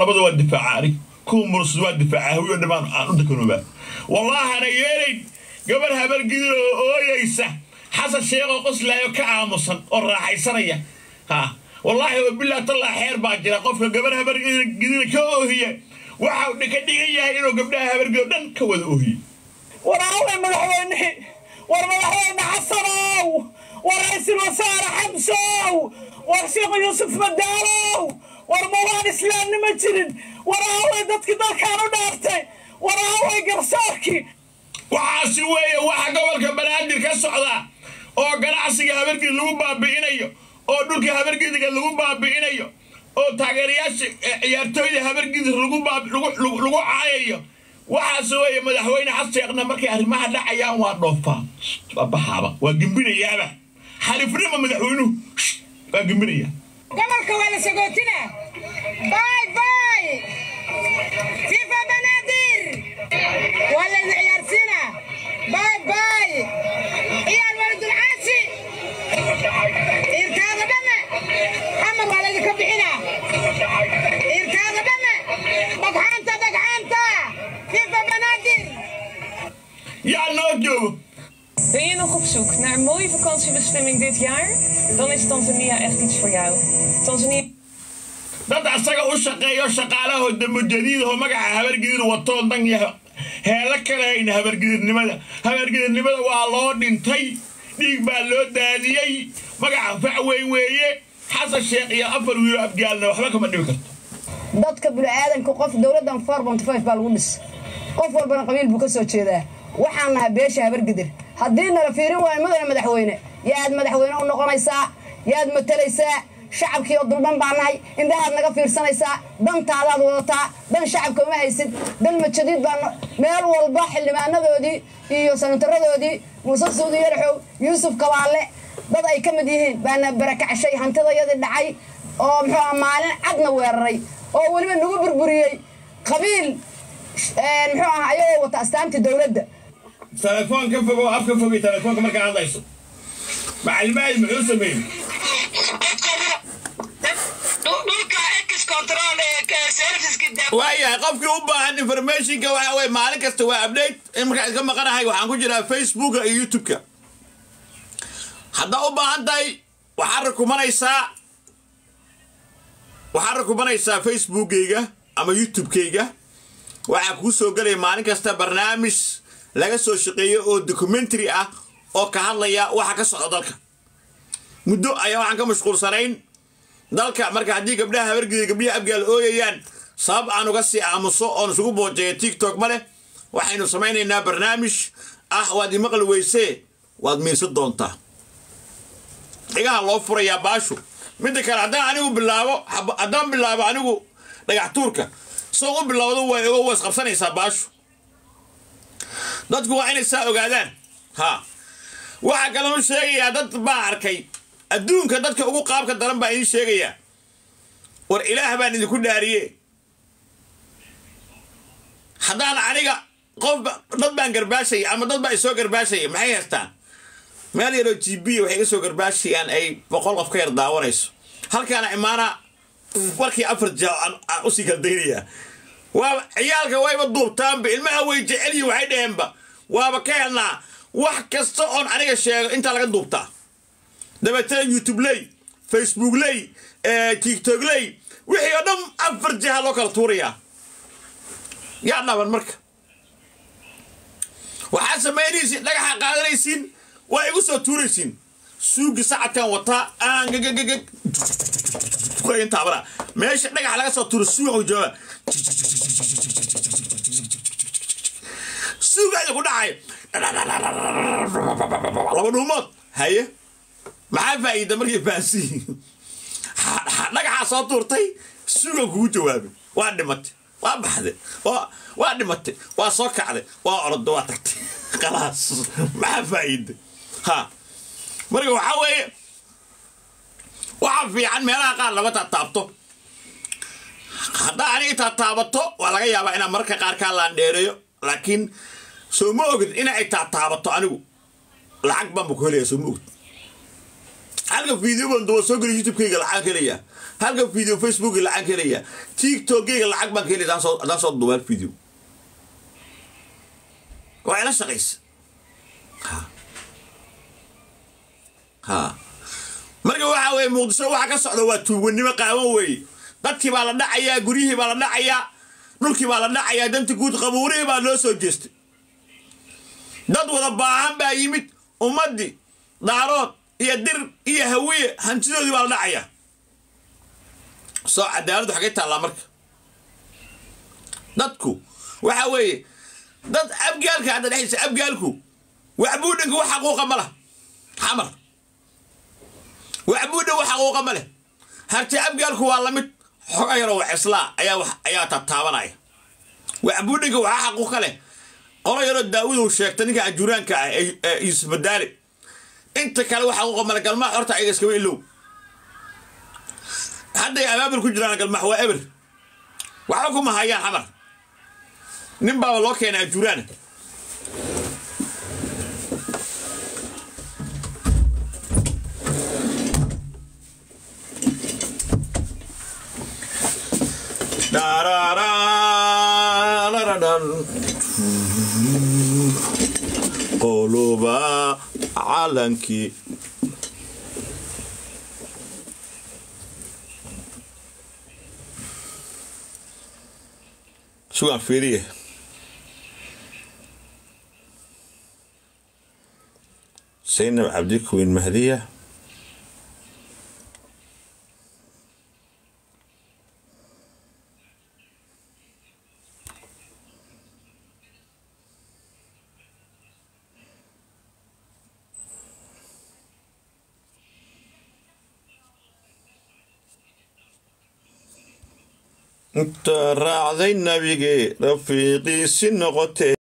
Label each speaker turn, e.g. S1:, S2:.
S1: labada difaacaari كون مرسوا دفاعه هو دمان عندك نوبة والله أنا يريد قبل هبل قدر أويسه حصل شيء قص لا يكعب مصن الراح يسريه ها والله بالله طلع حير باجر قفل قبل هبل قدر كوهية وحاول نكديه إنه قبلها هبل قدر كوهية
S2: وراهم ملحونه ورملحونه حصروا ورئيس الوزراء حبسوا ورشيخ يوسف مدارو ورموان إسلام نمجرد وراهم دتك دار كانوا دارتي وراهم قرصاكي
S1: وعاسوية waxa gobolka banaadir ka socda oo ganacsiga habarkii lagu baabi'inayo oo dhulka habarkiiga lagu baabi'inayo oo taageerayaasha ciyaartooyda habarkiisa lagu caayayo waxaasooyay madaxweyne xasan markii arrimaha dhacayaan waa dhoofaa baxaba waa gimbinayaaba xarifnimo madaxweynuhu waa gimbinaya
S2: gobolka wala sagootina باي باي فيفا بنادر ولا عيارتنا باي باي يا الولد العاشي إركاض بنا حمد على ذيك بحنا إركاض بنا بقحانتا فيفا بنادر
S1: يا نوجو.
S3: Ben je nog op zoek naar een mooie vakantiebestemming dit jaar? Dan is Tanzania echt iets voor jou. Tanzania.
S1: dad asaga u shaqeeyo shaqaalaha damo jadiid oo magaca habargidin wato dan yahay heela kaleeyna habargidinimada waa loo dhintay dhiig baa loo daadiyay magaca fac weeye xasan sheekh iyo afar wiil abgaalna waxba kama dhibi karto
S4: dadka bini'aadanka qof dawladan 4.5 baa lagu dhis qof walba qabiil buu ka soo jeedaa waxaan nahay beesha habargidir haddii nala fiirin waayo madaxweyne yaad madaxweyne u noqonaysaa yaad matalaysaa shacabkii oo dulban baa nahay indhahaad naga fiirsanaysaa dantaadaad wadataa dan shacabka uma haysid dan majadiid baa meel walba xildhibaanadoodii iyo sanataradoodii muuse suudi yaraxow yuusuf kabaale dad ay ka mid yihiin baana barakacashay hantidayadii dhacay oo muxuu maalin cadna weeraray oo weliba nagu burburiyey qabiil muxuu ayagoo wata astaantii dowladda
S1: telefoon ka fogo afka fogi telefoonka markaa hadlayso macluumaad muxuu sameeyey ويا قفك وباهن انفورميشن كواحد وين مالك استوى ابديت امك كما قراهاي waxaan ku jiraa Facebook iyo YouTube ka hada u baahantahay waxaan rukumanaysaa Facebook-gayga ama YouTube-kayga waxa ku soo galay maalin kasta barnaamij laga soo shaqeeyo oo documentary ah oo ka hadlaya waxa ka socda dalka muddo ayaa waxaan ka mashquulsanayn dalka marka hadii gabdhaha habargidii abgaal ooyayaan sabab aan uga sii aamuso oo isugu boojay TikTok male waxaynu samaynaynaa barnaamij waad maqal weysee waad miiso doontaa iga loo furayaa baashu mid kale hadaan anigu bilaabo anigu dhagax tuurka soo u bilaawdo way uga was qabsanaysaa baashu dadku waa inay saa ogaadaan ha waxa kale oo sheegaya dad baa arkay adduunka dadka ugu qaabka daran baa idin sheegaya war ilaah baan idinku dhaariye haddaan aniga qof dad baan garbaashay ama dad baa soo garbaashay maxay haystaan meel yaro GB waxay soo garbaashayaan ay 100 qof ka yar daawanayso halkaana imaana warkii afar aan u sii galdeynaya waa ciyaalka wayba duubtaan ilmaha way jecel waxay dhaheenba waaba ka helnaa wax kasta oo aniga sheego inta laga duubtaa dabeetana YouTube lay Facebook lay TikTok lay wixii oo dhan afar jaha loo kala tuuraya yaa dhaban marka waxa sameeyaysiin dhagaxa qaadanaysiin waa igu soo tuuraysiin suugi saacadkan wata aan gagagag ku inta bara meesha dhagaxa laga soo tuuro suuq jooga suuga ku dhacay laba dhuumood haye maxaa faa'iido markii faasi dhagaxa soo tuurtay suuga kugu jawaabay waa dhimatay waa baxday waa dhimatay waa soo kacday waa ordo waa tagtay khalaas maxaa faa'iido ha marka waxa weeye waxa fiican meelaha qaar laba taabto haddii aniga taabato waa laga yaabaa inaan marka qaar ka laan dheereeyo laakiin soo ma ogid in ay taabato anigu lacag baan ku helaya soo ma ogid halka video baan doo soo galay YouTube-kayga lacag helaya halka video Facebook lacag helaya TikTok lacag baan helay daan soo duubay video waa ila shaqays ha marka waxa way Muqdisho waxa ka socda waa tuuganimo qaawan way dadkii baa la dhacaya guriyihii baa la dhacaya dhulkii baa la dhacaya danta guud qabuurihii baa loo soo jeestay dad wada baahan baa yimid ummadii daarood iyo dir iyo hawiye hantidoodii baa la dhacaya soo cadaalad waxa ka taala marka dadku waxa way dad abgaalka hadda dhaxaysa abgaalku waxbuudinka wax xaquuqa ma lah xamar waxbuudin wax xaquuqa ma leh harti abgaalku waa la mid xogaayro isla ayaa tataabanaya waxbuudinka wax xaquuqa leh qolo yaro daawud uu sheegtay ninka ajuraanka ah Yusuf Madaali inta kale wax xaquuqa ma leh galma horta ay iska weelow hadda ay abaabul ku jiraan galma waa eber waxa ku ma hayaan xamar nin baa loo keenay ajuraan قلوبا علنكي شو عم فيريه سيدنا عبدك وين مهدية انت راعي النبي رفيقي سنغتي